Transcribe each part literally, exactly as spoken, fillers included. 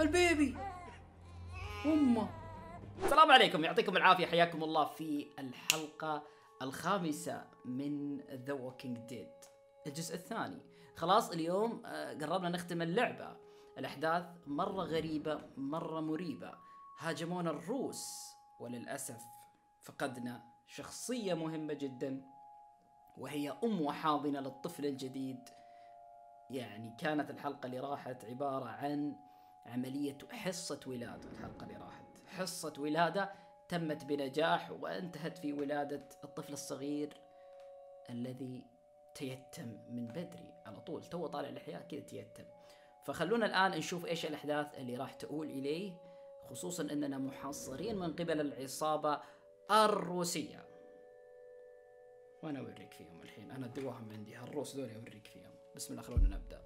البيبي امه. السلام عليكم، يعطيكم العافيه، حياكم الله في الحلقه الخامسه من ذا ووكينج ديد الجزء الثاني. خلاص اليوم قربنا نختم اللعبه. الاحداث مره غريبه مره مريبه، هاجمونا الروس وللاسف فقدنا شخصيه مهمه جدا وهي ام وحاضنه للطفل الجديد. يعني كانت الحلقه اللي راحت عباره عن عمليه حصه ولاده. الحلقه اللي راحت حصه ولاده تمت بنجاح وانتهت في ولاده الطفل الصغير الذي تيتم من بدري على طول، تو طالع الاحياء كذا تيتم. فخلونا الان نشوف ايش الاحداث اللي راح تؤول اليه، خصوصا اننا محاصرين من قبل العصابه الروسيه. وانا اوريك فيهم الحين، انا دواهم عندي هالروس دول اوريك فيهم. بسم الله، خلونا نبدا.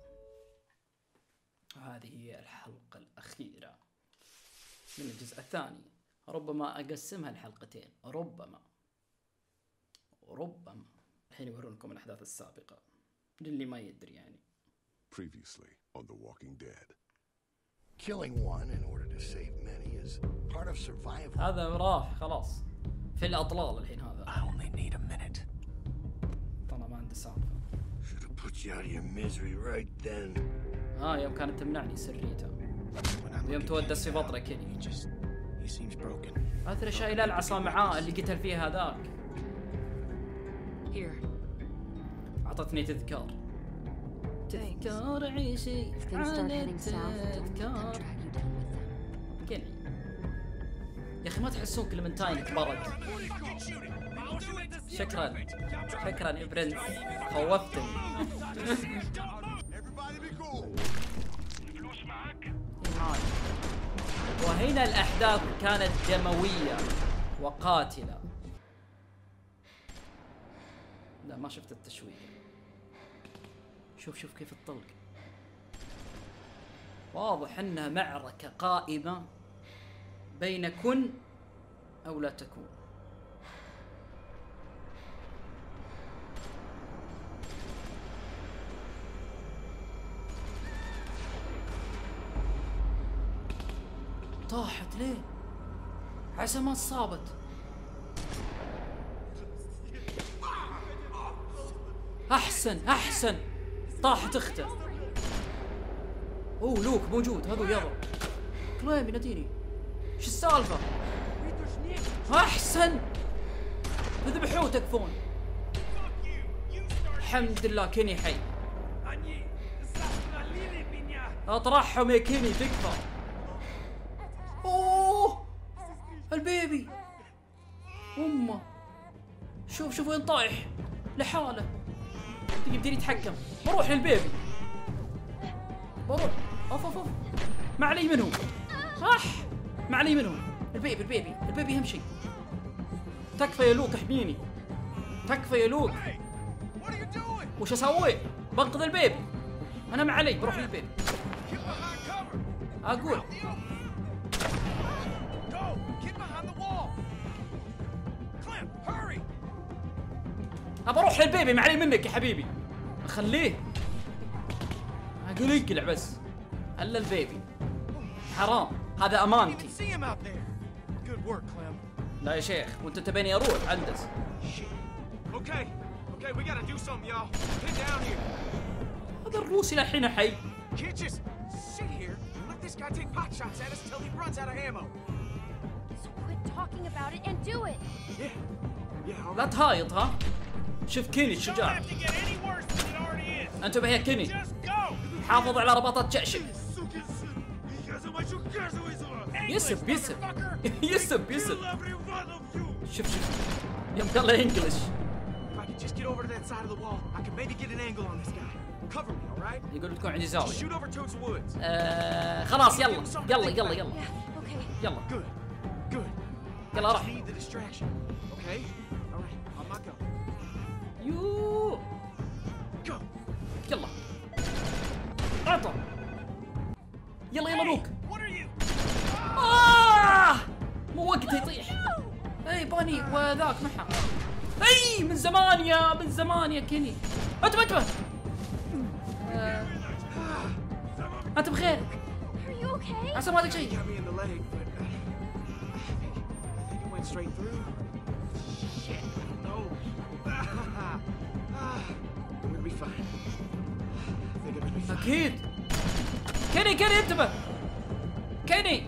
هذه هي الحلقه الاخيره من الجزء الثاني. ربما اقسمها لحلقتين، ربما ربما الحين يورونكم الاحداث السابقه للي ما يدري. يعني Previously on The Walking Dead. Killing one in order to save many is part of survival. هذا راح خلاص في الاطلال الحين. هذا I only need a minute. طلع ما عنده سالفه. Should have put you out of your misery right then. اه يوم كانت تمنعني سريته ويوم تودس في بطنه كني. He just he seems broken. اثر شايل العصا معاه اللي قتل فيها هذاك. Here. اعطتني تذكار. تذكار عيشي على التذكار. كني يا اخي ما تحسون كلمنتاين كبرت؟ شكرا شكرا يا برنس، خوفتني. وهنا الأحداث كانت دموية وقاتلة. لا ما شفت التشويه. شوف شوف كيف الطلق، واضح انها معركة قائمة بين كن او لا تكون. طاحت ليه؟ عسى ما صابت. احسن احسن، طاحت اخته. اوه لوك موجود، هذا يضرب. كليم يناديني، شو السالفه؟ احسن، ذبحوه تكفون. الحمد لله كيني حي. اطرحهم يا كيني تكفى. اوه البيبي امه، شوف شوف وين طايح لحاله. يقدر يتحكم. بروح للبيبي، بروح. اوف اوف اوف، ما علي منهم. صح ما علي منهم. البيبي البيبي البيبي اهم شيء. تكفى يا لوك، احميني. تكفى يا لوك. وش اسوي؟ بنقذ البيبي. انا ما علي، بروح للبيبي. اقول ابى اروح للبيبي، ما علي منك يا حبيبي. اخليه اقول يقلع بس، الا البيبي حرام، هذا امانتي. لا يا شيخ، وانت تبيني اروح عندس. هذا الروسي للحين حي. لا تهايط ها. شوف كيني الشجاع. انتبه يا كيني، حافظ على رباطات جأشك. يسب يسب يسب يسب. شوف شوف يوم قال له انجلش. يقول تكون عندي زاوية. آه خلاص يلا يلا يلا يلا يلا يلا راح. يوه يلا اعطى. يلا يلا لوك. آه مو وقته يطيح. اي باني وذاك محا. اي من زمان يا من زمان يا كيني. انتبه انتبه. آه. انت بخير؟ okay? عسى ما عندك He شيء. got me in the leg, but uh, I think it went straight through. Shit, no. Ah, we'll be fine. I think I'm gonna be fine. اكيد. كيني كيني انتبه. كيني.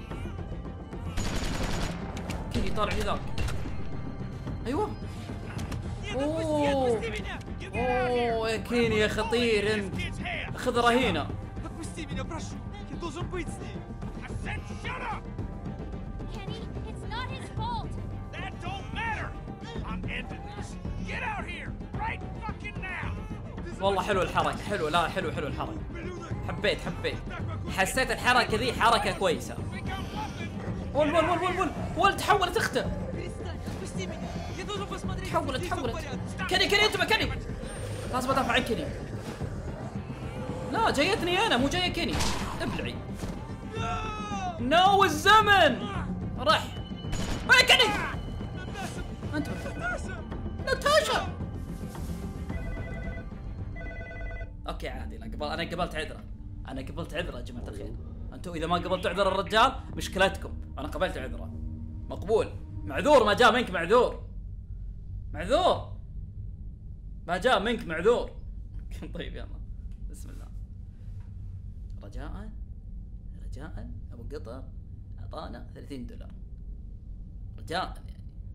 كيني طالع لي ذاك. ايوه. اوه اوه يا كيني يا خطير انت. خذ رهينه. Отпусти меня, прошу. Я должен быть с ней. I said shut up! Kenny, it's not his fault. That don't matter! I'm ending this. Get out here! Right fucking now! والله حلو الحركه، حلو لا حلو حلو الحركه. حبيت حبيت. حسيت الحركه ذي حركه كويسه. ول ول ول ول ول ول تحولت اخته. Перестань, отпусти меня. Я должен посмотреть. تحولت здесь всё в تحولت. порядке. كيني كيني انتبه كيني. لازم ادافع عن كيني. لا جايتني انا مو جايه كيني. ابلعي. نو الزمن. راح. هاي كيني. انتبه. ناتاشا. اوكي عادي لا قبل انا قبلت عذره. انا قبلت عذره يا جماعه الخير. انتم اذا ما قبلتوا عذر الرجال مشكلتكم. انا قبلت عذره. مقبول. معذور ما جاء منك معذور. معذور. ما جاء منك معذور. طيب يلا. بسم الله. رجاء رجاء ابو قطر اعطانا ثلاثين دولار. رجاء يعني.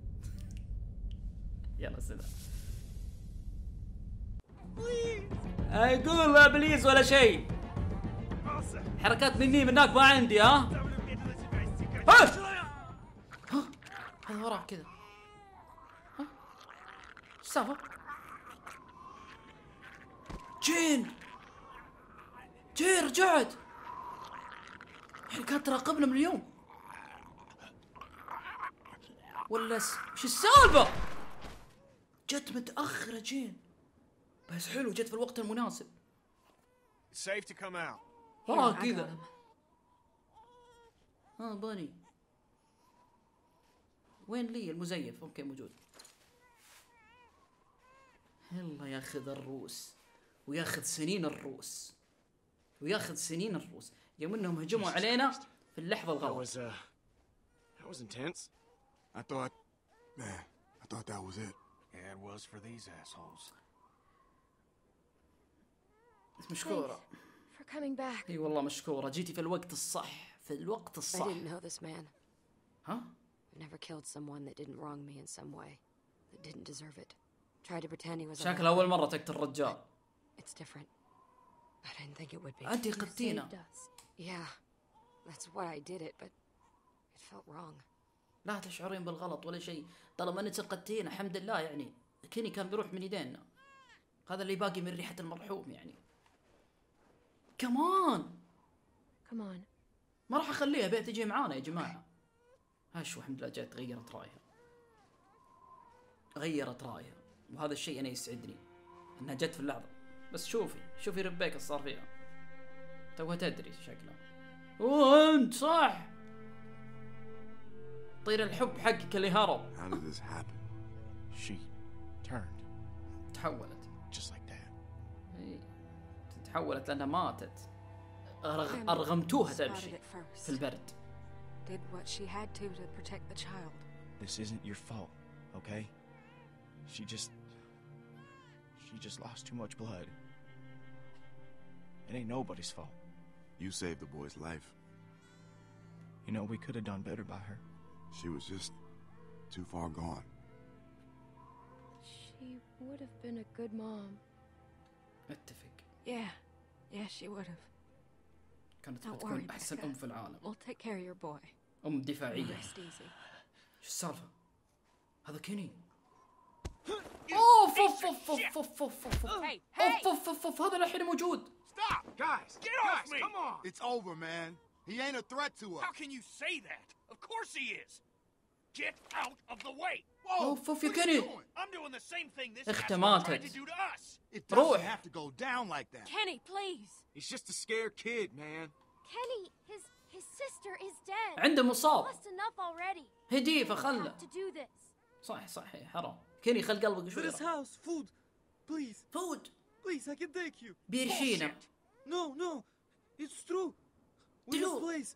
يلا سلام. اقول لا بليز ولا شيء. حركات مني من هناك ما عندي ها. ها ها هذا وراك كذا. ها ايش السالفه؟ جين جين رجعت. يعني كانت تراقبنا من اليوم ولا س... وش السالفه؟ جت متاخره جين بس حلو جت في الوقت المناسب. It's safe to come out. وراك كذا. ها باني وين لي المزيف؟ اوكي موجود. يلا ياخذ الروس وياخذ سنين الروس وياخذ سنين الروس يوم انهم هجموا علينا في اللحظه That الغلط. was uh, that was intense. I thought, man, I thought that was it. Yeah, it was for these assholes. مشكوره. For coming back. اي والله مشكوره جيتي في الوقت الصح في الوقت I الصح. didn't know this man. ها I never killed someone that didn't wrong me in some way, that didn't deserve it. Tried to pretend he was. شكل اول مره تقتل رجال. It's different. I didn't think it would be. انت You قتينا. saved us. Yeah, that's why I did it, but it felt wrong. لا تشعرين بالغلط ولا شيء طالما انك قتينا الحمد لله يعني كيني كان بيروح من يدينا. هذا اللي باقي من ريحه المرحوم يعني. كمان Come on. ما راح اخليها بيت تجي معانا يا جماعه. هشو الحمد لله جت غيرت رايها. غيرت رايها وهذا الشيء انا يسعدني انها جت في اللحظه. بس شوفي شوفي ربيكا صار فيها توها تدري شكلها. وانت صح طير الحب حقك اللي هرب. How did this happen? She turned تحولت. just like that. إيه. تحولت لانها ماتت. أرغ... ارغمتوها Spotted تمشي it first. في البرد. Did what she had to to protect the child. This isn't your fault, okay? She just she just lost too much blood. It ain't nobody's fault. You saved the boy's life. You know, we could have done better by her. She was just too far gone. She would have been a good mom. اتفق. Yeah, yeah, she would have. كانت Don't بتكون worry, احسن Becca. ام في العالم. We'll take care of your boy. ام دفاعيه. Rest easy. شو السالفه؟ هذا كيني. اوف اوف اوف اوف اوف اوف اوف اوف اوف اوف اوف هذا الحين موجود. Stop! Guys, Get off guys, me! come on. It's over, man. He ain't a threat to us. How can you say that? Of course he is! Get out of the way! Whoa! اوف اوف يا What are you كيني. doing? I'm doing the same thing this اخته asshole ماتت. tried to do to us! It روح. doesn't have to go down like that. Kenny, please. He's just a scared kid, man. Kenny, his his sister is dead. عنده مصاب. Lost enough already. هديه We فخله. have to do this. صح صح حرام. كيني خل قلبك شوي. house, food, please, فود please, I can take you. بيرشينا. No, no, it's true. True. place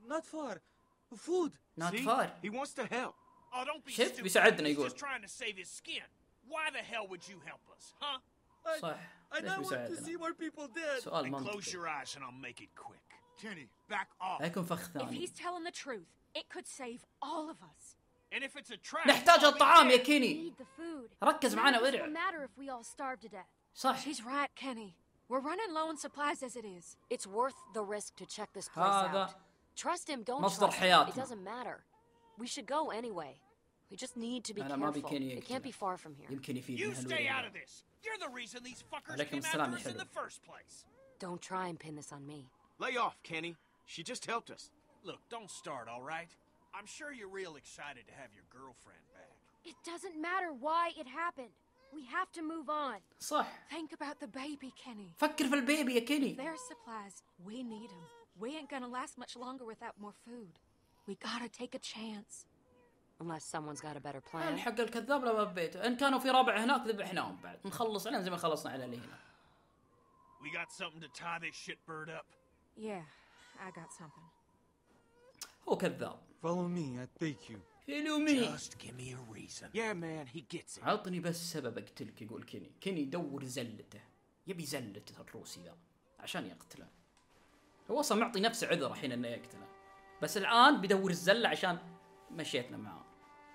not far. Food. Not See? far. He wants to help. Oh, don't be شفت stupid. بيساعدنا He's يقول. just trying to save his skin. Why the hell would you help us, huh? صح. ليش بيساعدنا؟ more people dead. سؤال Then close منطقي. your eyes and I'll make it quick. Kenny, back off. لا يكون فخ If ثاني. he's telling the truth, it could save all of us. And if it's a trap, نحتاج I'll be الطعام يا dead. كيني. Need the food. ركز معنا None of this وارع. will matter if we all starve to death. صح. She's right, Kenny. We're running low on supplies as it is. It's worth the risk to check this place هذا out. Trust him, don't مصدر trust him. It حياتنا. doesn't matter. We should go anyway. We just need to be أنا ما أبي careful. كيني It can't be يقتله. far from here. يمكن يفيد You من stay out هالورية. of this. You're the reason these fuckers عليكم came السلام after يا us in حلو. the first place. Don't try and pin this on me. Lay off, Kenny. She just helped us. Look, don't start, all right? I'm sure you're real excited to have your girlfriend back. It doesn't matter why it happened. We have to move on. صح. Think about the baby, Kenny. فكر في البيبي يا كيني. Their supplies. We need them. We ain't gonna last much longer without more food. We gotta take a chance. Unless someone's got a better plan. الحق الكذاب لا ببيته. إن كانوا في رابع هناك ذبحناهم بعد. نخلص عليهم زي ما خلصنا على اللي هنا. We got something to tie this shitbird up. Yeah, I got something. هو كذاب. Follow me, I take you. فيلو مي. Just give me a reason. Yeah, man, he gets it. عطني بس سبب اقتلك يقول كيني. كيني يدور زلته. يبي زلته الروسي ذا عشان يقتله. هو اصلا معطي نفسه عذر الحين انه يقتله. بس الان بيدور الزله عشان مشيتنا معاه.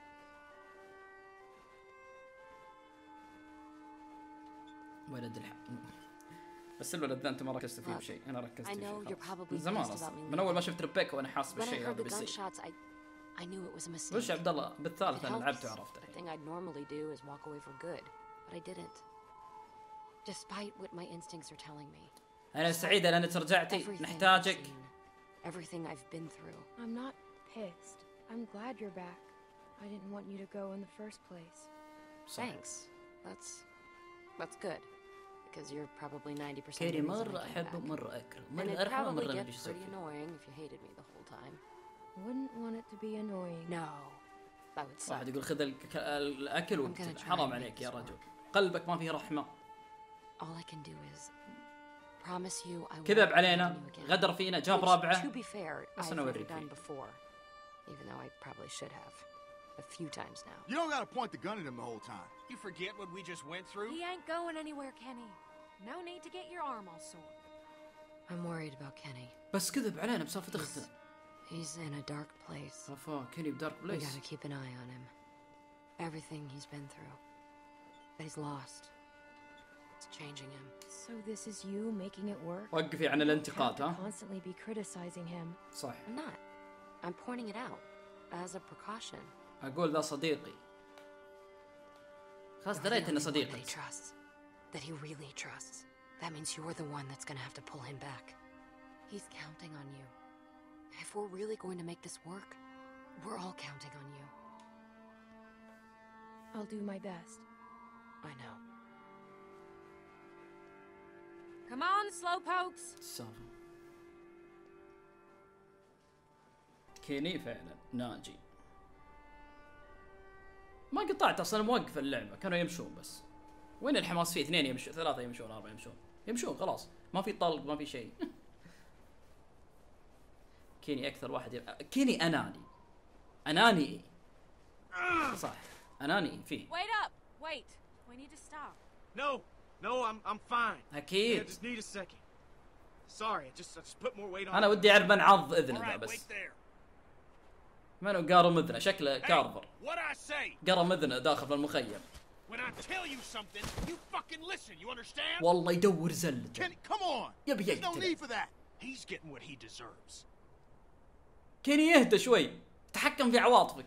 ولد الحق. بس الولد ذا انت ما ركزت فيه بشيء، انا ركزت I فيه know شيء you're خلاص. probably من زمان pissed اصلا about me من اول ما شفت ريبيكا وانا حاس When I بالشيء هذا heard the بيصير. gunshots, I, I knew it was a mistake. وش عبد الله بالثالث It انا helps. لعبته وعرفته The الحين. thing I'd normally do is walk away for good, but I didn't. Despite what my instincts are telling me. انا سعيده لانك رجعتي، Everything I've نحتاجك. seen, everything I've been through. I'm not pissed. I'm glad you're back. I didn't want you to go in the first place. صح. Thanks. That's that's good. Because you're probably ninety percent كيري of the reason I مرة came أحبه back. مرة أكره And مرة it'd أرحمه probably مرة get مدري إيش أسوي pretty فيه. annoying if you hated me the whole time. Wouldn't want it to be annoying. No, that would suck. واحد يقول خذ الك- الأكل I'm وابتلع. gonna try حرام and عليك make يا this رجل، work. قلبك ما فيه رحمة. All I can do is promise you I won't كذب do علينا، it again. غدر فينا، جاب Which, رابعة. To be fair, بس I've أنا never أوريك done فيه. before, even though I probably should have, a few times now. You don't gotta point the gun at him the whole time. You forget what we just went through? He ain't going anywhere, Kenny. No need to get your arm all sore. I'm worried about Kenny. بس كذب علينا بسالفة أخته. He's in a dark place. أفا كيني بدارك We بليس. gotta keep an eye on him. Everything he's been through. That he's lost. It's changing him. So this is you making it work? وقفي عن You have الانتقاد to ها. constantly be criticizing him. صح. I'm not. I'm pointing it out as a precaution. أقول ذا صديقي. خلاص You're دريت the إنه only one صديقي. that he trusts. That he really trusts. That means you're the one that's gonna have to pull him back. He's counting on you. If we're really going to make this work, we're all counting on you. I'll do my best. I know. Come on, slowpokes. السالفة. كيني فعلا ناجي. ما قطعت اصلا موقف اللعبة، كانوا يمشون بس. وين الحماس فيه؟ اثنين يمشون، ثلاثة يمشون، أربعة يمشون. يمشون خلاص، ما في طلق، ما في شيء. كيني أكثر واحد يب... كيني أناني. أناني. صح، أناني فيه. Wait up. Wait. We need to stop. No, no, I'm I'm fine. Yeah, أكيد. just need a second. Sorry, I just I just put more weight on. أنا it. ودي أعرف من عض إذنه All ذا right, بس. wait there. منو قارم إذنه؟ شكله Hey, كارفر. what I say? قرم إذنه داخل في المخيم. When I tell you something, you fucking listen. You understand? والله يدور زلته. Kenny, come on. يبي There's no يقتله. need for that. He's getting what he deserves. كيني يهدى شوي. تحكم في عواطفك.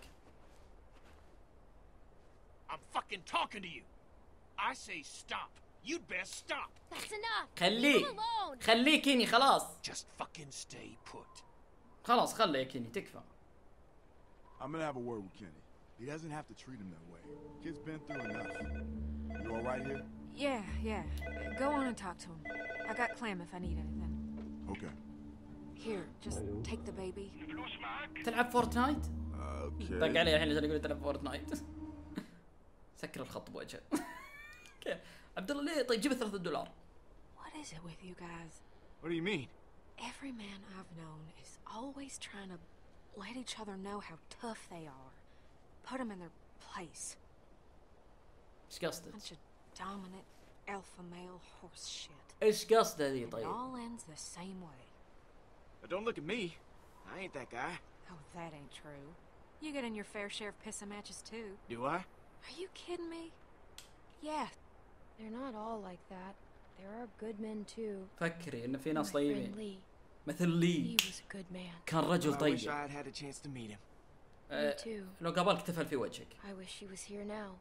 I'm fucking talking to you. I say stop. You'd best stop. That's enough. خليه. Leave him alone. خليه كيني خلاص. Just fucking stay put. خلاص خله يا كيني تكفى. I'm gonna have a word with Kenny. He doesn't have to treat him that way. Kid's been through enough. You all right here? Yeah, yeah. Go on and talk to him. I got Clem if I need anything. Okay. Here, just take the baby. تلعب فورتنايت؟ Okay. طق علي الحين عشان يقول تلعب فورتنايت. سكر الخط بوجهه. كيف؟ عبد الله ليه؟ طيب جيب ثلاثة دولار. What is it with you guys? What do you mean? Every man I've known is always trying to let each other know how tough they are. Put them in their place. ايش قصدك؟ Bunch of dominant alpha male horse shit. ايش قصده ذي It طيب؟ all ends the same way. But don't look at me. I ain't that guy. Oh, that ain't true. You get in your fair share of pissing matches too. Do I? Are you kidding me? Yeah. They're not all like that. There are good men too. فكري ان في My ناس friend طيبين Lee. مثل لي He was a good man. كان رجل Well, I wish طيب. I had had a chance to meet him. أه، Me too. لو قابلك تفل في وجهك. I wish she was here now.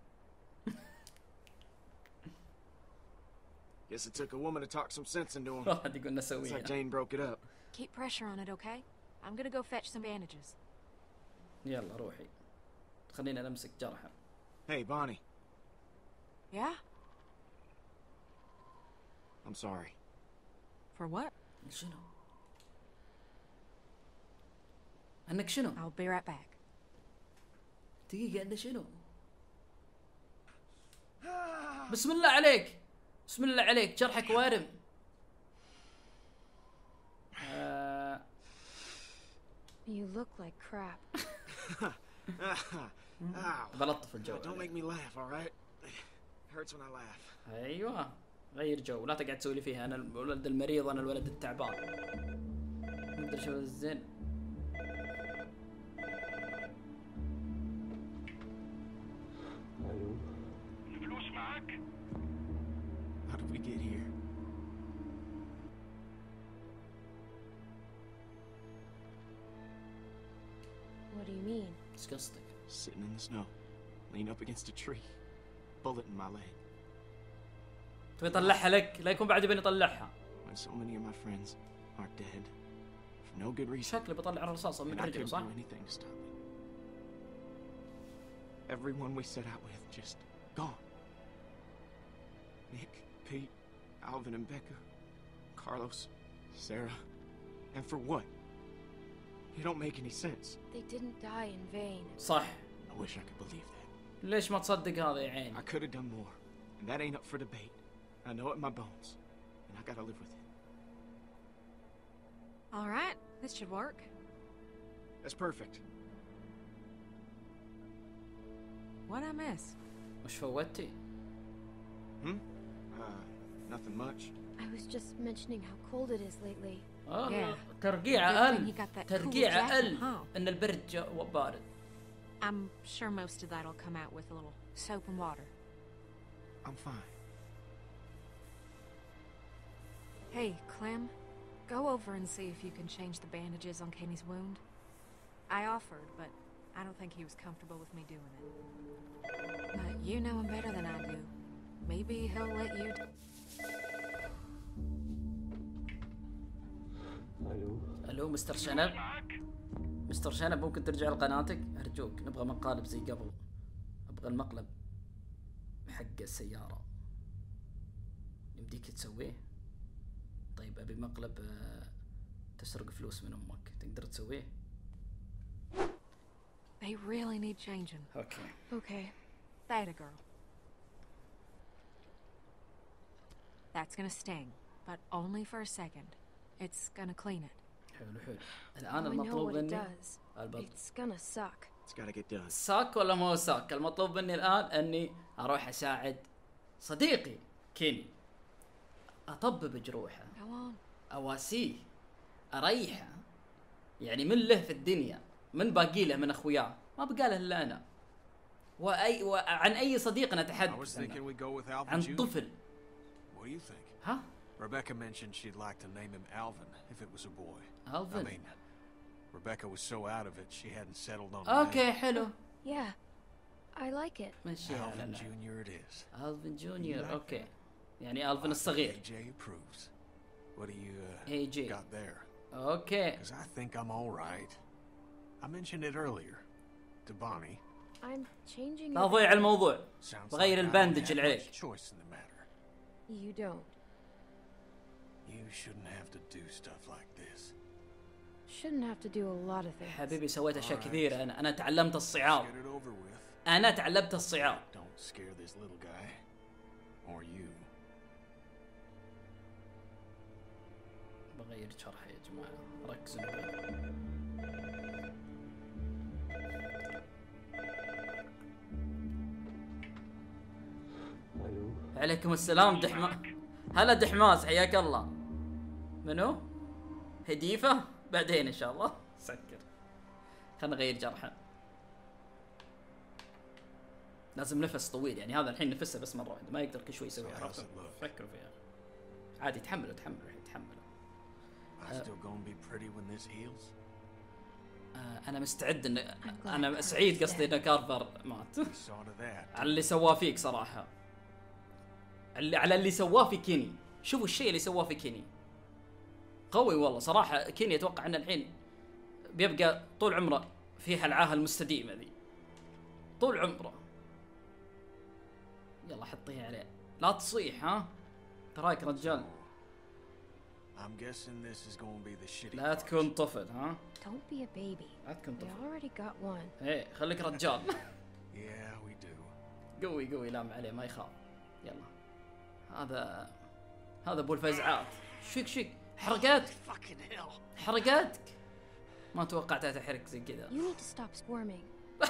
Guess it took a woman to talk some sense into him. واحد يقول Looks like نسويها. Jane broke it up. Keep pressure on it, okay? I'm gonna go fetch some bandages. يلا روحي. خلينا نمسك جرحه. Hey, Bonnie. Yeah? I'm sorry. For what? شنو؟ انك شنو؟ I'll be right back. دقيقة انه شنو؟ بسم الله عليك. بسم الله عليك جرحك وارم. آه... You look like crap. Ow. بلطف الجو. Don't make me laugh, all right? It hurts when I laugh. ايوه غير جو لا تقعد تسوي لي فيها انا الولد المريض انا الولد التعبان. مدري شو الزين. الفلوس معاك؟ How did we get here? What do you mean? ايش قصدك؟ Sitting in the snow, leaned up against a tree, bullet in my leg. تبي يطلعها لك لا يكون بعد يبين يطلعها. When so many of my friends are dead for no good reason. شكله بيطلع الرصاصة من And I رجله couldn't صح؟ do anything to stop it. Everyone we set out with just gone. Nick, Pete, Alvin and Becca, Carlos, Sarah. And for what? It don't make any sense. They didn't die in vain. صح. I wish I could believe that. ليش ما تصدق هذا يا عيني؟ I could have done more. And that ain't up for debate. I know it in my bones. And I gotta live with it. All right, this should work. That's perfect. What'd I miss? وش فوتي؟ Hmm? Uh, nothing much. I was just mentioning how cold it is lately. آه Yeah. ترقيع Good thing أقل. you got that cool ترقيع jacket, أقل. huh? إن البرد جا- بارد. I'm sure most of that'll come out with a little soap and water. I'm fine. Hey, Clem, go over and see if you can change the bandages on Kenny's wound. I offered, but I don't think he was comfortable with me doing it. But you know him better than I do. Maybe he'll let you. D الو مستر شنب. مستر شنب ممكن ترجع لقناتك ارجوك نبغى مقالب زي قبل. ابغى المقلب حق السيارة. يمديك تسويه؟ طيب ابي مقلب آه، تسرق فلوس من امك تقدر تسويه؟ They really need changing. اوكي. Okay. Theta girl. That's gonna sting, but only for a second. It's gonna clean it. حلو حلو. الان Oh, I know المطلوب what it مني does. البط... It's gonna suck. It's gotta get done. ساك ولا ما هو ساك؟ المطلوب مني الان اني اروح اساعد صديقي كيني. اطبب جروحه. Go on. اواسيه. اريحه. يعني من له في الدنيا من باقي له من اخوياه ما بقى له الا انا. واي وعن اي صديق I نتحدث was thinking we go with Alvin عن Junior طفل. What do you think? ها؟ Rebecca mentioned she'd like to name him Alvin if it was a boy. I Alvin. mean, Rebecca was so out of it she hadn't settled on a اوكي name. حلو. Yeah. I like it. مشيها Alvin لنا. Junior it is. الفن You جونيور like اوكي. يعني الفن الصغير. A J approves. What do you uh, A J. got there? اوكي. Because I think I'm all right. I mentioned it earlier to Bonnie. I'm changing لا your ضيع الموضوع. Sounds بغير like I don't الباندج have اللي much عليك. choice in the matter. You don't. You shouldn't have to do stuff like this. Shouldn't have to do a lot of things. حبيبي سويت اشياء كثيرة انا انا تعلمت الصعاب. Get it over with. انا تعلمت الصعاب. Don't scare this little guy. Or you. بغير شرح يا جماعة، ركزوا معي. عليكم السلام دحما. هلا دحماس، حياك الله. منو؟ هديفة؟ بعدين ان شاء الله. سكر. خلنا نغير جرحه. لازم نفس طويل، يعني هذا الحين نفسه بس مرة واحدة، ما يقدر كل شوي يسويها. عرفت؟ فكروا فيها. عادي تحملوا تحملوا الحين تحملوا. آه انا مستعد ان انا سعيد قصدي ان كارفر مات. على اللي سواه فيك صراحة. اللي على اللي سواه في كيني. شوفوا الشيء اللي سواه في كيني. قوي والله صراحة. كيني اتوقع ان الحين بيبقى طول عمره في هالعاهة المستديمة ذي. طول عمره. يلا حطيها عليه. لا تصيح ها. تراك رجال. لا تكون طفل ها. Don't be a baby. لا تكون We طفل. already got one. ايه خليك رجال. Yeah, we do. قوي قوي لام عليه ما يخاف. يلا. هذا هذا ابو الفزعات. شيك شيك حرقات. حرقاتك. ما توقعتها تحرق زي كذا. You need to stop squirming.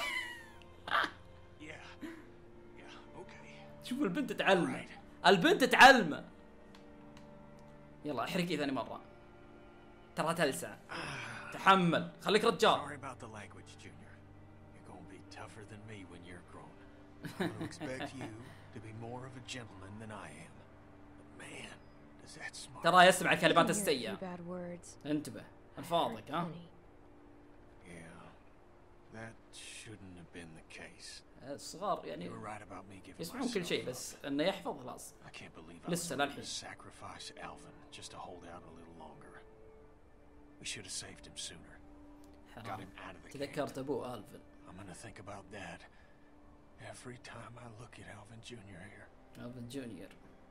شوف البنت تعلمه. البنت تعلمه. يلا احرقي ثاني مرة. ترى تلسع. تحمل. خليك رجال. Sorry about the language, Junior. You're gonna be tougher than me when you're grown. I'm gonna expect you to be more of a gentleman than I am. But man, does that smart. ترى يسمع الكلمات Hear a few السيئة. bad words. انتبه. الفاضك ها. Yeah, that shouldn't have been the case. الصغار يعني You were right about me giving يسمعون كل شيء myself بس up. انه يحفظ خلاص. I can't believe I was لسه willing للحين. to sacrifice Alvin just to hold out a little longer. We should have saved him sooner. Got حرام. him out of the camp. تذكرت ابوه ألفن. I'm gonna think about Dad every time I look at Alvin Junior here. ألفن جونيور.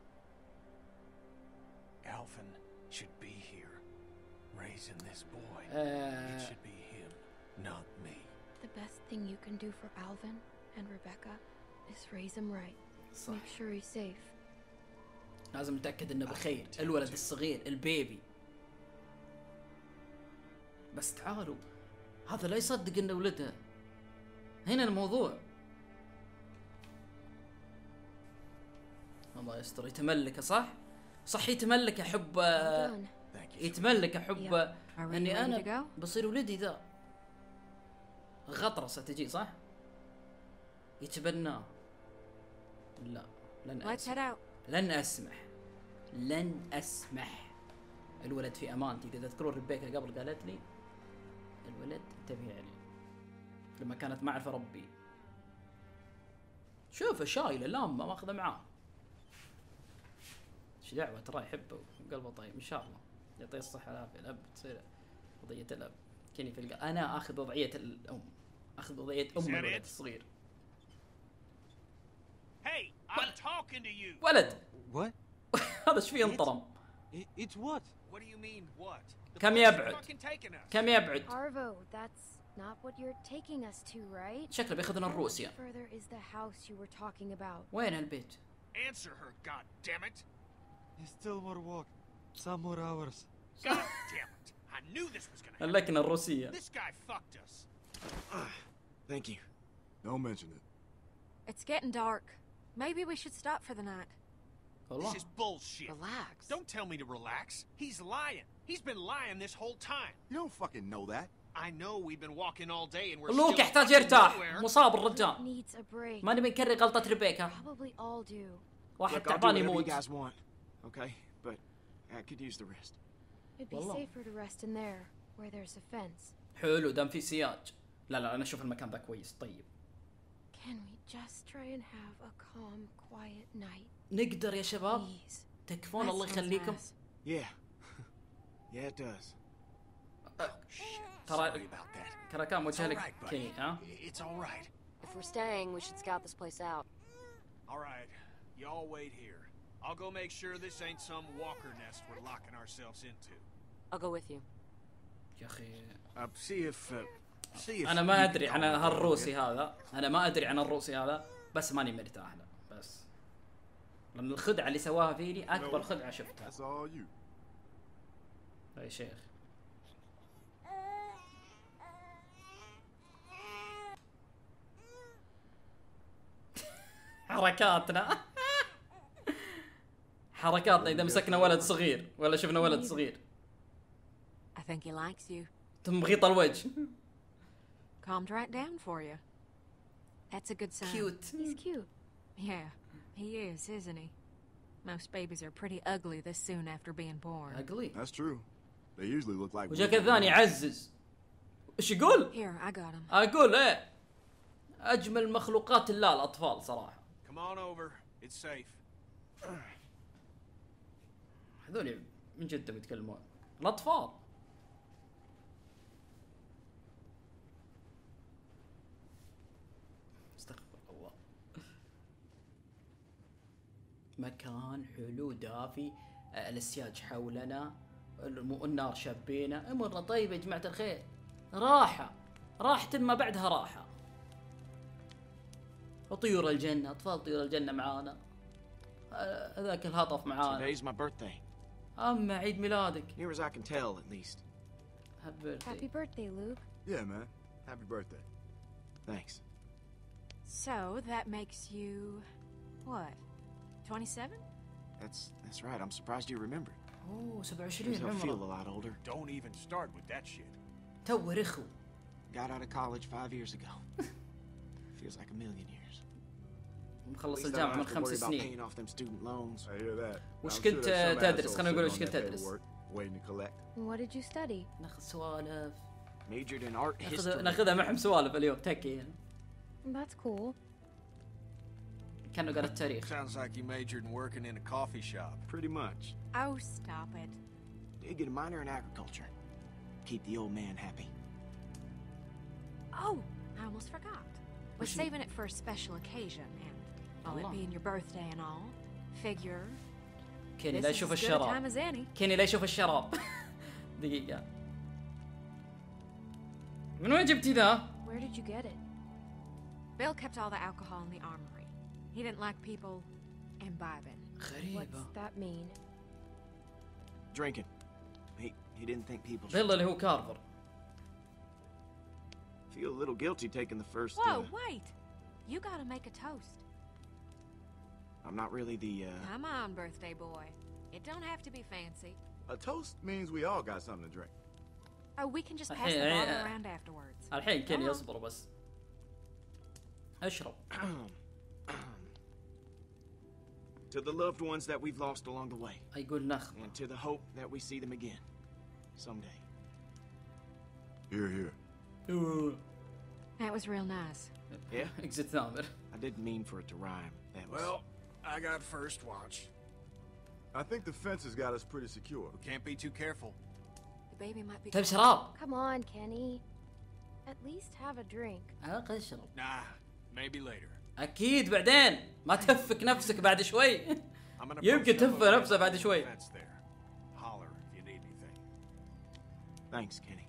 Alvin should be here, raising this boy. Uh, It should be him, not me. The best thing you can do for Alvin and Rebecca is raise him right. صح. Make sure he's safe. لازم نتأكد انه بخير. الولد الصغير البيبي. بس تعالوا. هذا لا يصدق انه ولده. هنا الموضوع. الله يستر. يتملكه صح؟ صح يتملكه حب. Well done. يتملكه حب Are we اني ready to انا go? بصير ولدي ذا. غطرسة تجي صح؟ يتبناه. لا لن Let's head أسمح. out. لن اسمح. لن اسمح. الولد في امانتي. اذا تذكرون ريبيكا قبل قالت لي الولد انتبهي عليه لما كانت ما اعرف اربيه. شوفه شايله لامه ماخذه معاه. ايش دعوه ترى يحبه وقلبه طيب ان شاء الله. يعطيه الصحه والعافيه. الاب تصير وضعيه الاب. كني في الق... انا اخذ وضعيه الام. اخذ وضعيه ام الولد الصغير. Hey, I'm talking to you. ولد. What? هذا ايش فيه انطرم؟ I- It's what? What do you mean, what? The كم place يبعد؟ you're fucking taking us. كم يبعد؟ Arvo, that's not what you're taking us to, right? شكله بياخذنا How much لروسيا. further is the house you were talking about? وين البيت؟ Answer her, God damn it! It's still more walk. Some more hours. God damn it! I knew this was gonna happen. اللكنة الروسية. This guy fucked us. Thank you. Don't mention it. It's getting dark. Maybe we should stop for the night. والله. This is bullshit. Relax. Don't tell me to relax. He's lying. He's been lying this whole time. You don't fucking know that. I know we've been walking all day and we're لوك still يحتاج fucking يرتاح. nowhere. مصاب الرجال. Needs a break. ماني بنكرر غلطة ريبيكا. Probably all do. واحد Look, I'll do تعبان whatever you يموت. guys want, okay? But I could use the rest. It'd be والله. safer to rest in there, where there's a fence. حلو دام في سياج. لا لا انا اشوف المكان ذا كويس طيب. Can we just try and have a calm, quiet night? نقدر يا شباب. Please. تكفون That الله sounds يخليكم. nice. Yeah. Yeah, it does. ترى Sorry about that. ترى كان It's وجه all لك right, buddy. كيني ها. It's all right. If we're staying, we should scout this place out. All right, y'all wait here. I'll go make sure this ain't some walker nest we're locking ourselves into. I'll go with you. يا اخي Uh, see if. Uh, see if. انا you ما can ادري calm عن down a little هالروسي bit. هذا. انا ما ادري عن الروسي هذا بس ماني مرتاح له بس. لان الخدعة اللي سواها فيني اكبر خدعة شفتها. That's all you. يا شيخ حركاتنا حركاتنا اذا مسكنا ولد صغير ولا شفنا ولد صغير. I think he likes you. تمغيط الوجه. Calmed right down for you. That's a good sign. Cute. He's cute. Yeah, he is, isn't he? Most babies are pretty ugly this soon after being born. ugly. That's true. They usually look like. وجاك الثاني يعزز. ايش يقول؟ Here, I got him. اقول ايه اجمل مخلوقات الله الاطفال صراحه. Come on over. It's safe. هذول من جد بيتكلمون الاطفال. استغفر الله. مكان حلو دافي، السياج حولنا، النار شابينا، امورنا طيبه يا جماعه الخير. راحه راحه ما بعدها راحه. وطيور الجنه، اطفال طيور الجنه معانا. هذاك الهطف معانا. Today's my birthday. اما عيد ميلادك. Near as I can tell, at least. Happy birthday. Happy birthday, Luke. Yeah, man. Happy birthday. Thanks. So that makes you what? twenty-seven? That's that's right. I'm surprised you remembered. اوه سبعة Sure وعشرين as hell feel a عمره. lot older. Don't even start with that shit. تو رخو. Got out of college five years ago. Feels like a million years. مخلص At least I don't الجامعة من have to خمس worry about سنين. paying off them student loans. I hear that. وش I'm sure كنت there's some تدرس؟ asshole خلينا نقول sitting وش on كنت that تدرس. paperwork, waiting to collect. What did you study? ناخذ سوالف. Majored in art ناخذ history. ناخذها معهم سوالف اليوم تكي. That's cool. كانوا قال التاريخ. Sounds like you majored in working in a coffee shop. Pretty much. Oh, stop it. Did get a minor in agriculture. Keep the old man happy. Oh, I almost forgot. We're saving it for a special occasion, and well, it Allah. being your birthday and all, figure كيني this لا is يشوف as good a time الشراب. as any. كيني لا يشوف الشراب. دقيقة. من وين جبتي ذا؟ Where did you get it? Bill kept all the alcohol in the armory. He didn't like people imbibing. غريبة. What's that mean? Drinking. He he didn't think people should. بيل اللي هو كارفر. Feel a little guilty taking the first. Whoa, Uh, wait! You gotta make a toast. I'm not really the. Uh, Come on, birthday boy. It don't have to be fancy. A toast means we all got something to drink. Oh, we can just pass Hey, the hey, bottle uh, around afterwards. الحين كيني آه. يصبر بس. اشرب. to the loved ones that we've lost along the way, يقول نخ. and to the hope that we see them again, someday. Here, here. That was real nice. Yeah. اكزت ثامر. I didn't mean for it to rhyme. That was. Well, I got first watch. I think the fence has got us pretty secure. Can't be too careful. The baby might be. طيب cold. شراب. Come on, Kenny. At least have a drink. عاقل اشرب. Nah, maybe later. اكيد بعدين ما تهفك نفسك بعد شوي. I'm gonna يمكن post up تهفى a نفسه بعد شوي. fence there. Holler if you need anything. Thanks, Kenny.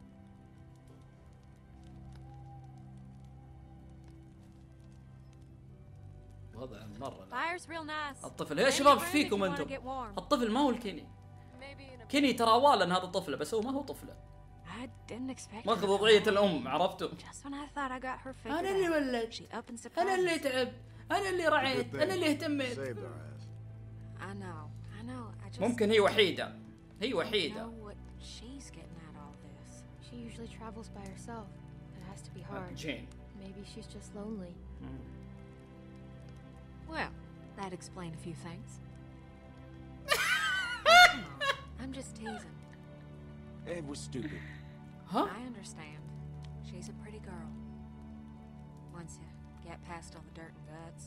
وضع مرة. Fire's real nice. الطفل يا Bring شباب it ايش round فيكم if you wanna انتم؟ get warm. الطفل ما هو الكيني. Maybe in a- كيني ترى والا هذا طفله بس هو ما هو طفله. I didn't expect. ماخذ her to وضعية cry. الام عرفتوا؟ Just when I thought I got her figured انا اللي out, ولدت. she up and surprised. انا اللي تعبت. انا اللي رعيت. Good thing. انا اللي اهتميت. Saved our ass. I know, I know. I just ممكن هي وحيدة. هي don't وحيدة. know what she's getting at all this. She usually travels by herself. It has to be hard. جين. Maybe she's just lonely. Well, that'd explain a few things. Come on, I'm just teasing. It was stupid. ها؟ I understand. She's a pretty girl. Once you get past all the dirt and guts.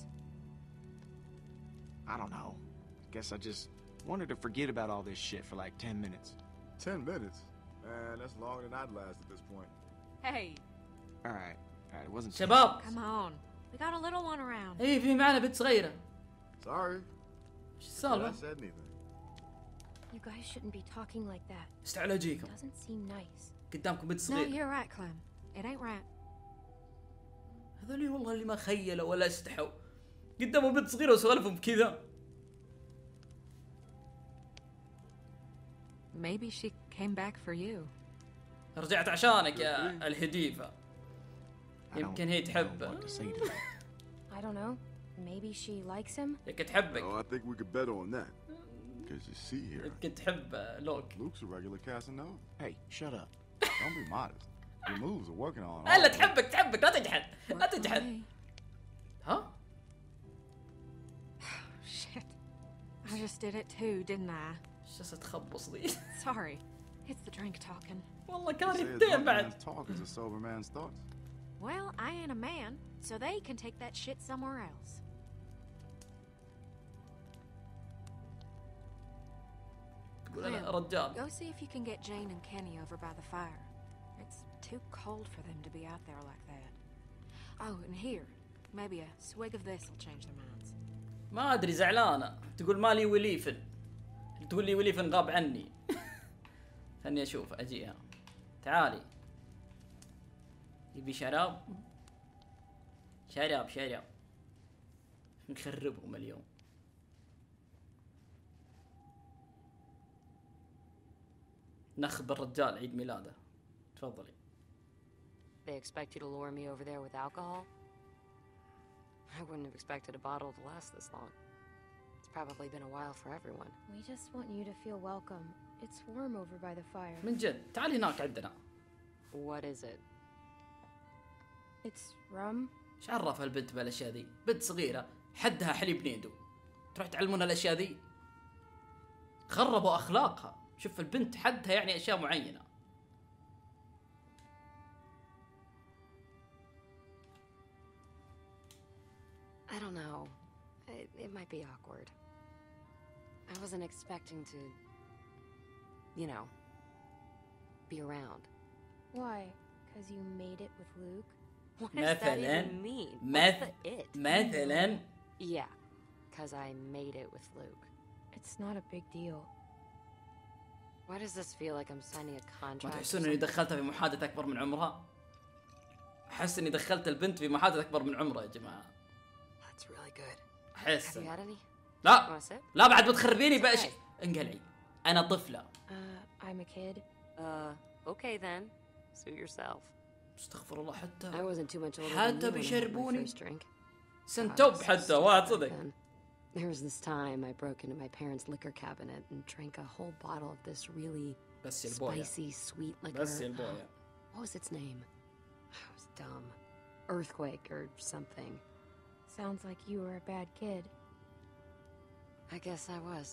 I don't know. Guess I just wanted to forget about all this shit for like ten minutes. Ten minutes? Man, that's longer than I'd last at this point. Hey, All right. All right. It wasn't. شباب. come on. We got a little one around. اي في معنا بنت صغيرة. Sorry. ايش But I السالفة؟ said anything. You guys shouldn't be talking like that. استعلى اجيكم. Doesn't seem nice. قدامكم بنت No, صغيرة. you're right, Clem. It ain't right. هذول والله اللي ما خيلوا ولا استحوا. قدامهم بنت صغيرة وسوالفهم كذا. Maybe she came back for you. رجعت عشانك يا الهديفة. يمكن هي تحبه. I don't know. Maybe she likes him. يمكن تحبك. Oh, I think we could bet on that. Because you see here. يمكن تحب لوك. Luke's a regular Casanova. Hey, shut up. Don't be modest. Your moves are working on. لا تحبك تحبك لا تجحد لا تجحد. ها؟ Shit. I just did it too, didn't I? جالسة تخبص ذي. Sorry. It's the drink talking. والله كان يدين بعد. Talk is a sober man's thoughts. Well, I ain't a man, so they can take that shit somewhere else. تقول رجال. Go see if you can get Jane and Kenny over by the fire. It's too cold for them to be out there like that. Oh, and here, maybe a swig of this will change their minds. ما أدري زعلانة. تقول مالي وليفن. تقول لي وليفن غاب عني. خلني أشوف أجيها. تعالي. يبي شراب؟ شراب شراب. نخربهم اليوم. نخبر الرجال عيد ميلاده. تفضلي. They expect you to lure me over there with alcohol? I wouldn't have expected a bottle to last this long. It's probably been a while for everyone. We just want you to feel welcome. It's warm over by the fire. من جد تعالي هناك عندنا. What is it? It's rum. ايش عرف البنت بالاشياء ذي؟ بنت صغيرة حدها حليب نيدو. تروح تعلمونها الاشياء ذي؟ خربوا اخلاقها. شوف البنت حدها يعني اشياء معينة. I don't know. It, it might be awkward. I wasn't expecting to, you know, be around. Why? Because you made it with Luke? What does that even mean? مثلا What's the it? مثلا Yeah, because I made it with Luke. It's not a big deal. Why does this feel like I'm signing a ما contract? تحسون اني دخلتها في محادثة اكبر من عمرها؟ احس اني دخلت البنت في محادثة اكبر من عمرها يا جماعة. That's really good. احس. Have you had any? لا Want a sip? لا بعد بتخربيني بأش. انقلعي. انا طفلة. Uh, I'm a kid. Uh, okay then. Suit yourself. استغفر الله حتى. I wasn't too much older than حتى you when I had my بيشربوني. first drink. سنتوب God, حتى so واحد back صدق. then. There was this time I broke into my parents' liquor cabinet and drank a whole bottle of this really بس يا البويا. spicy sweet liquor. بس يا البويا. What was its name? It was dumb. Earthquake or something. Sounds like you were a bad kid. I guess I was.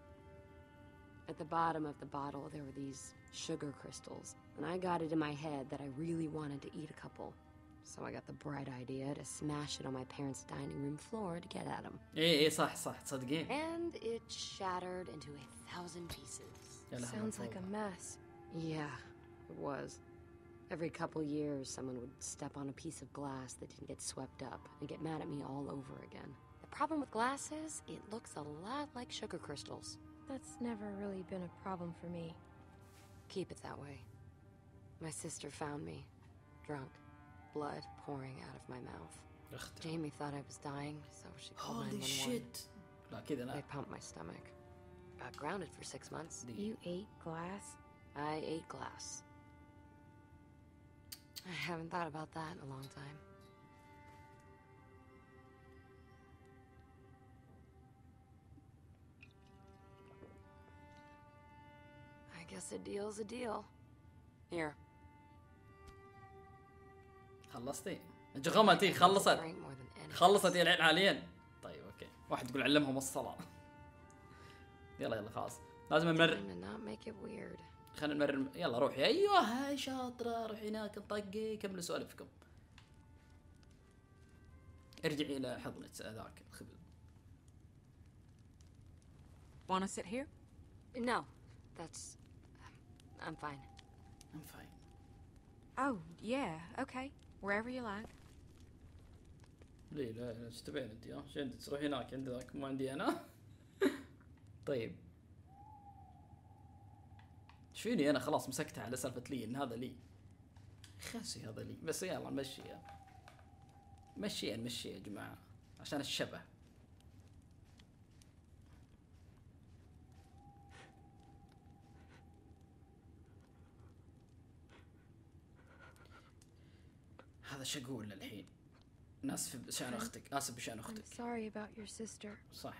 At the bottom of the bottle, there were these sugar crystals, and I got it in my head that I really wanted to eat a couple. So I got the bright idea to smash it on my parents' dining room floor to get at them. ايه ايه صح صح تصدقين. And it shattered into a thousand pieces. Sounds like a mess. Yeah, it was. Every couple years, someone would step on a piece of glass that didn't get swept up and get mad at me all over again. The problem with glass is, it looks a lot like sugar crystals. That's never really been a problem for me. Keep it that way. My sister found me, drunk, blood pouring out of my mouth. Jamie thought I was dying, so she called Holy nine one one. shit. لا كذا They لا. pumped my stomach. Got grounded for six months. You ate glass? I ate glass. I haven't thought about that in a long time. I guess a deal's a deal. Here. خلصتي؟ جغمتي خلصت. Drink more than any. خلصت يا الحين حاليا. طيب اوكي. واحد يقول علمهم الصلاة. يلا يلا خلاص. لازم نمرر. Trying to not make it weird. خلينا نمرر. يلا روحي. ايوه هاي شاطرة. روحي هناك انطقي. كملوا سوالفكم. ارجعي الى حضنة ذاك الخبز. Wanna sit here? No, that's. I'm fine. I'm fine. Oh, yeah, okay. Wherever you like. ليه لا لا ايش تبين انت ها؟ ايش عندك تروحي هناك عند ذاك مو عندي انا؟ طيب. ايش فيني انا خلاص مسكتها على سالفة لي ان هذا لي. خاسي هذا لي بس يلا نمشيها. مشيها نمشيها يا جماعة عشان الشبه. هذا شو اقول الحين؟ ناسف بشان اختك، اسف بشان I'm اختك. sorry about your sister. صح.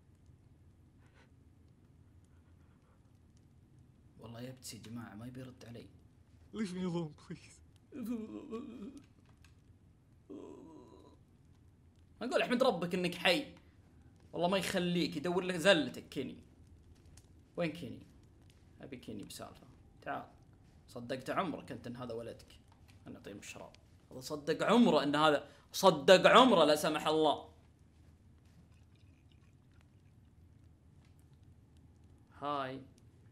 والله يبتسي يا جماعة ما يبي يرد علي. Leave me alone, please. اقول احمد ربك انك حي. والله ما يخليك يدور لك زلتك كيني. وين كيني؟ ابي كيني بسالفة. تعال. صدقت عمرك انت ان هذا ولدك. انا اعطيه الشراب. هذا صدق عمره ان هذا صدق عمره لا سمح الله. هاي.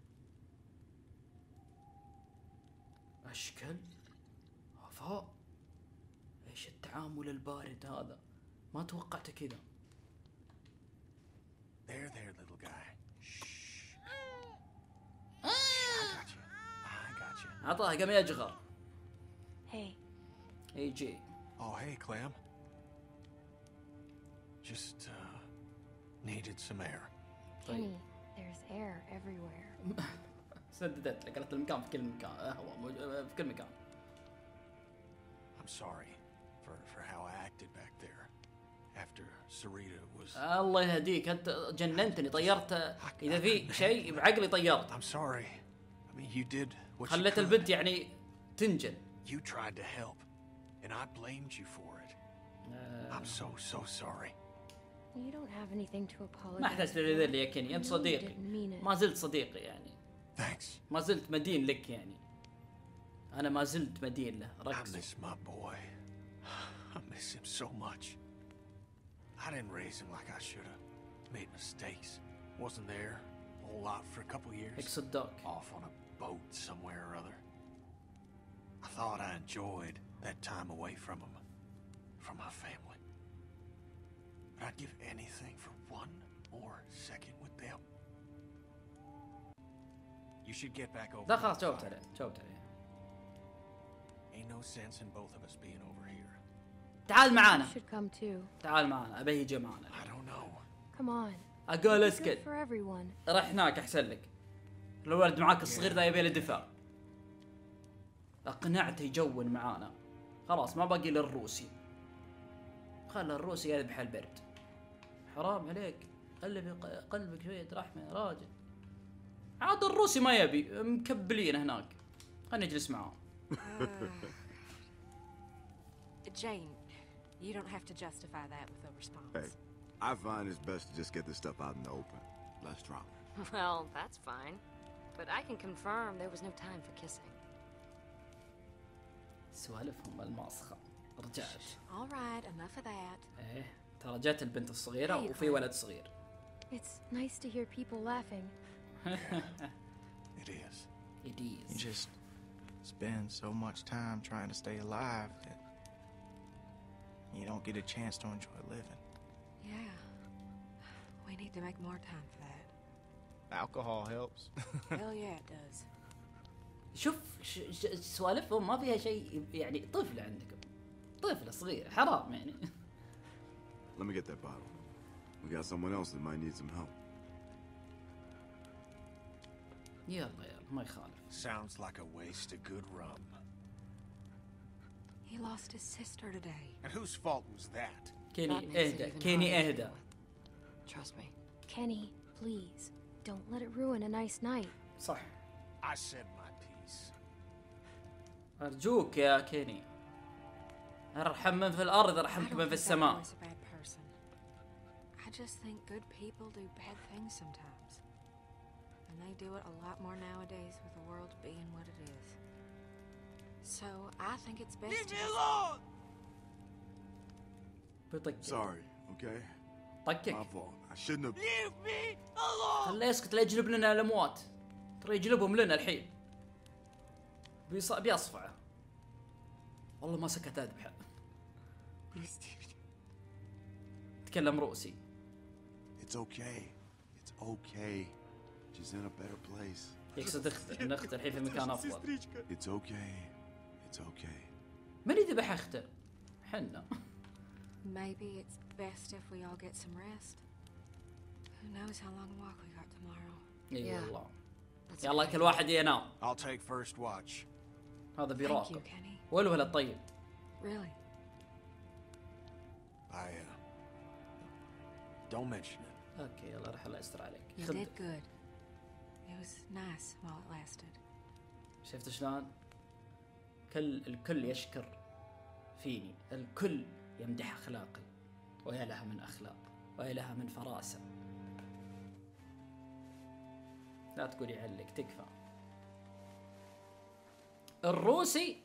اشكل وفاء. ايش التعامل البارد هذا؟ ما توقعته كذا. There, there, little guy. Shh. I got you. I got you. عطاه قام يجغر. Hey. اي جي. Oh, hey, Clem. Just, uh, needed some air. Kenny, there's air everywhere. سددت لك قالت المكان في كل مكان هو موجود في كل مكان. I'm sorry for for how I acted back there after Sarita was. الله يهديك انت جننتني طيرت اذا في شيء بعقلي طيرت. I'm sorry. I mean, you did what you خليت could. البنت يعني تنجن. You tried to help, and I blamed you for it. I'm so so sorry. You don't have anything to apologize. ما احتجت لذل يا كيني انت صديقي. ما زلت صديقي يعني. Thanks. ما زلت مدين لك يعني. انا ما زلت مدين له. I ركز. miss my boy. I miss him so much. I didn't raise him like I should have. Made mistakes. Wasn't there a whole lot for a couple years. اقصد دوك. Off on a boat somewhere or other. I thought I enjoyed that time away from him, from my family. But I'd give anything for one more second with them. You should get back over. لا خلاص جاوبت عليه جاوبت عليه. Ain't no sense in both of us being over here. تعال معانا. You should come too. تعال معانا ابي يجي معانا. I don't know. Come on. اقول It's good اسكت. for everyone. راح هناك احسن لك. الولد معاك الصغير ذا يبي له دفاع. اقنعته يجون معانا. خلاص ما باقي الا الروسي. خلى الروسي يذبح البرد. حرام عليك. قلب قلبك شوية رحمة يا راجل. عاد الروسي ما يبي مكبلين هناك. خلينا نجلس معاه. Jane, you don't have to justify that with a response. Hey, I find it's best to just get this stuff out in the open. Less drama. Well, that's fine. But I can confirm there was no time for kissing. سوالفهم الماسخة. رجعت. All right, enough of that. ايه ترى جت البنت الصغيرة وفي ولد صغير. It's nice to hear people laughing. It is. It You is. just spend so much time trying to stay alive that you don't get a chance to enjoy living. Yeah. We need to make more time for that. Alcohol helps. Hell yeah, it does. شوف ش- ش- سوالفهم ما فيها شيء يعني طفل عندكم. طفل صغير حرام يعني. Let me get that bottle. We got someone else that might need some help. يلا يلا ما يخالف. Sounds like a waste of good rum. He lost his sister today. And whose fault was that? That كيني makes it اهدى even كيني harder to اهدى. deal with. Trust me. Kenny, please, don't let it ruin a nice night. صح. I said my piece. أرجوك يا كيني. ارحم من في الأرض I ارحمك don't من في think that السماء. boy's a bad person. I just think good people do bad things sometimes. And they do it a lot more nowadays with the world being what it is. So I think it's best Leave to me just- alone! بيطق. Sorry, okay? My طقك. fault. I shouldn't have. Leave me alone! خليه يسكت لا يجلب لنا الأموات. ترى يجلبهم لنا الحين. بيص... بيصفعه. والله ما سكت أذبحه. تكلم روسي. It's okay. It's okay. She's in a better place. يقصد اخته ان اخته الحين في مكان افضل. It's okay. It's okay. من يذبح اخته؟ حنا. Maybe it's best if we all get some rest. Who knows how long a walk we got tomorrow. اي Yeah. والله. That's يلا okay. كل واحد ينام. I'll take first watch. هذا Thank you, بيراقب. Kenny. والولد طيب. Really? I, uh... Don't mention it. اوكي يلا راح الله يستر عليك. You خذ- did good. It was nice while it lasted. شفت شلون؟ كل الكل يشكر فيني، الكل يمدح اخلاقي، ويا لها من اخلاق، ويا لها من فراسه. لا تقولي علق، تكفى. الروسي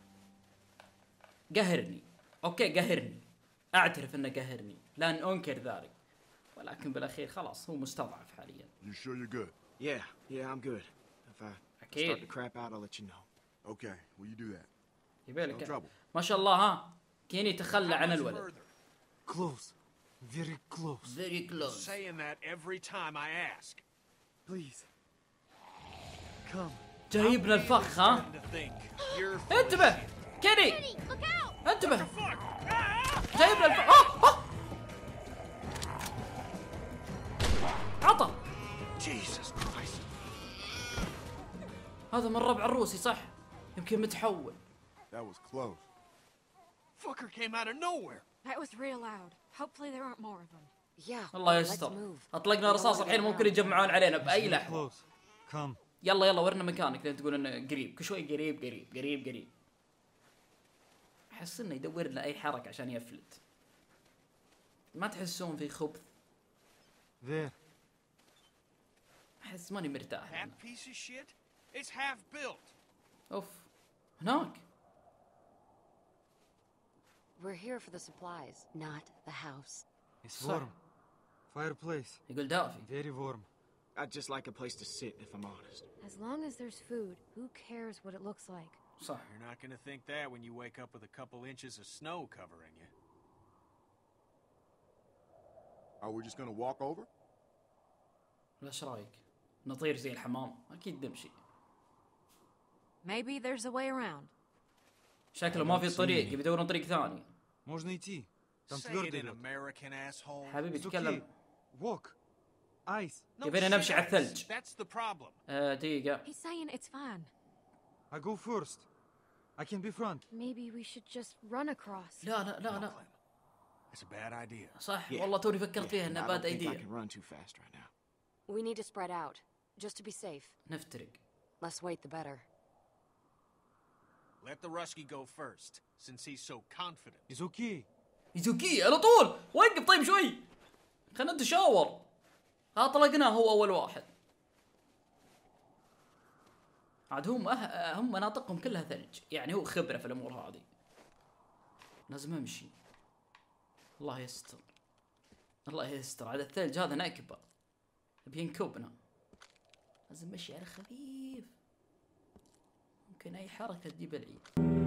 قهرني، اوكي قهرني، اعترف انه قهرني، لن انكر ذلك، ولكن بالاخير خلاص هو مستضعف حاليا. You sure you're good? Yeah, yeah, I'm good. If I أكيد. start to crap out, I'll let you know. Okay, will you do that? No يبيلك trouble. ما شاء الله. ها كيني تخلى عن الولد. Close. Very close. Very close. Saying that every time I ask. Please. Come. جايبنا الفخ ها. Starting to think you're full of انتبه shit. كيني، انتبه جايبنا الفخ. آه! آه! عطى. Jesus Christ. هذا من ربع الروسي صح؟ يمكن متحول. That was close. Fucker came out of nowhere. That was real loud. Hopefully there aren't more of them. Yeah. الله let's يستر. move. اطلقنا رصاص الحين ممكن يجمعون علينا باي Very لحظه. close. Come. يلا يلا ورنا مكانك لين تقول انه قريب، كل شوي قريب قريب قريب قريب. احس انه يدور له اي حركه عشان يفلت. ما تحسون في خبث؟ There. احس ماني مرتاح That هنا. piece of shit? It's half built. اوف هناك. We're here for the supplies, not the house. It's صح. warm. Fireplace. يقول دافي. Very warm. I'd just like a place to sit, if I'm honest. As long as there's food, who cares what it looks like? صح. You're not gonna think that when you wake up with a couple inches of snow covering you. Are we just gonna walk over? ايش رايك؟ نطير زي الحمام؟ اكيد نمشي. Maybe there's a way around. شكله ما في طريق، يبي يدورون طريق ثاني. Можно идти. Там Say it твердый in лед. American asshole. حبيبي It's okay. تكلم. Walk. Ice. No يبينا shit نمشي على ice. الثلج. That's the problem. آه دقيقة. He's saying it's fine. I go first. I can be front. Maybe we should just run across. لا لا لا No, لا. Clem. It's a bad idea. صح Yeah. والله توني فكرت فيها Yeah, انها I باد don't think I ايديا. can run too fast right now. We need to spread out, just to be safe. نفترق. Less weight, the better. Let the Rusky go first, since he's so confident. It's okay. يزوكي على طول. وقف طيب شوي. خلينا نتشاور. ها طلقناه هو اول واحد. عاد هم أه... هم مناطقهم كلها ثلج، يعني هو خبرة في الامور هذه. لازم امشي. الله يستر. الله يستر، عاد الثلج هذا نكبة. بينكبنا. لازم نمشي على خفيف. ممكن اي حركة تجيب العيد.